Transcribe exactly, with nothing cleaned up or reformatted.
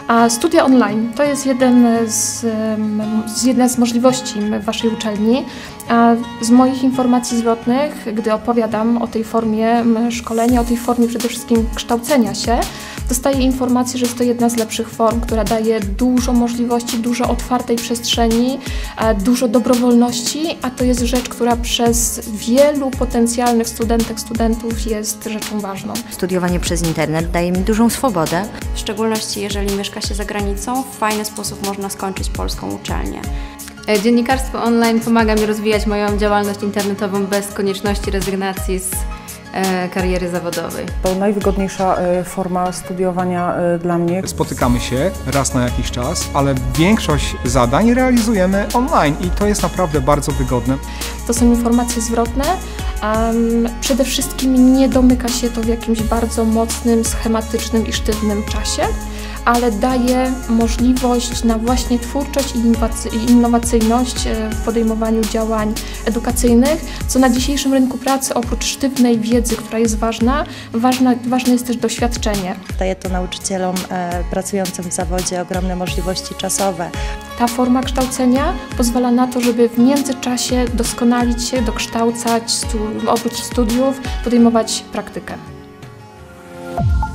A studia online to jest jeden z, z, jedna z możliwości Waszej uczelni. A z moich informacji zwrotnych, gdy opowiadam o tej formie szkolenia, o tej formie przede wszystkim kształcenia się, dostaję informację, że jest to jedna z lepszych form, która daje dużo możliwości, dużo otwartej przestrzeni, dużo dobrowolności, a to jest rzecz, która przez wielu potencjalnych studentek, studentów jest rzeczą ważną. Studiowanie przez internet daje mi dużą swobodę. W szczególności jeżeli mieszka się za granicą, w fajny sposób można skończyć polską uczelnię. Dziennikarstwo online pomaga mi rozwijać moją działalność internetową bez konieczności rezygnacji z e, kariery zawodowej. To najwygodniejsza e, forma studiowania e, dla mnie. Spotykamy się raz na jakiś czas, ale większość zadań realizujemy online i to jest naprawdę bardzo wygodne. To są informacje zwrotne. Um, przede wszystkim nie domyka się to w jakimś bardzo mocnym, schematycznym i sztywnym czasie, ale daje możliwość na właśnie twórczość i innowacyjność w podejmowaniu działań edukacyjnych, co na dzisiejszym rynku pracy oprócz sztywnej wiedzy, która jest ważna, ważne, ważne jest też doświadczenie. Daje to nauczycielom e, pracującym w zawodzie ogromne możliwości czasowe. Ta forma kształcenia pozwala na to, żeby w międzyczasie doskonalić się, dokształcać, stu, oprócz studiów podejmować praktykę.